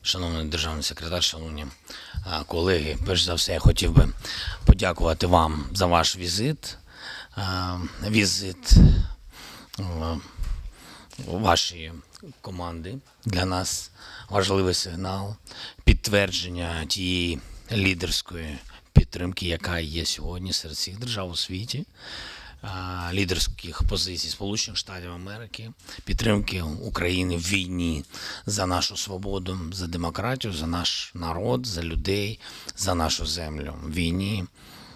Шановний державний секретар, шановні колеги, перш за все, я хотів би подякувати вам за ваш візит. Візит вашої команди для нас важливий сигнал, підтвердження тієї лідерської підтримки, яка є сьогодні серед всіх держав у світі, лідерських позицій Сполучених Штатів Америки, підтримки України в війні за нашу свободу, за демократію, за наш народ, за людей, за нашу землю, в війні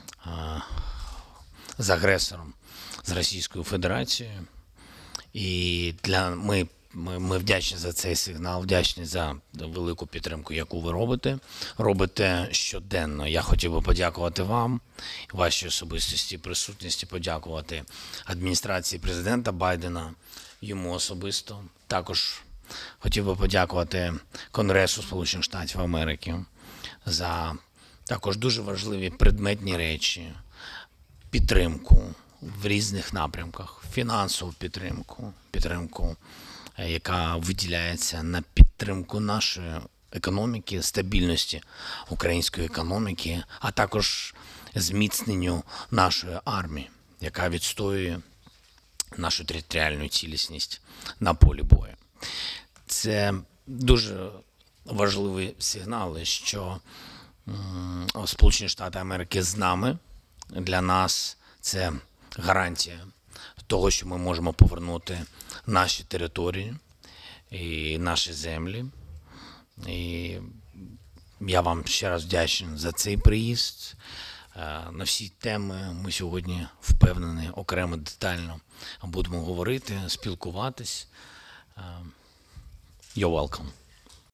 з агресором, з Російською Федерацією. І ми вдячні за цей сигнал, вдячні за велику підтримку, яку ви робите щоденно. Я хотів би подякувати вам, вашій особистості, присутності, подякувати адміністрації президента Байдена, йому особисто. Також хотів би подякувати Конгресу Сполучених Штатів Америки за також дуже важливі предметні речі, підтримку в різних напрямках, фінансову підтримку, яка виділяється на підтримку нашої економіки, стабільності української економіки, а також зміцненню нашої армії, яка відстоює нашу територіальну цілісність на полі бою. Це дуже важливі сигнали, що Сполучені Штати Америки з нами. Для нас це гарантія того, що ми можемо повернути наші території і наші землі. І я вам ще раз вдячний за цей приїзд. На всі теми ми сьогодні, впевнені, окремо, детально будемо говорити, спілкуватись. You're welcome.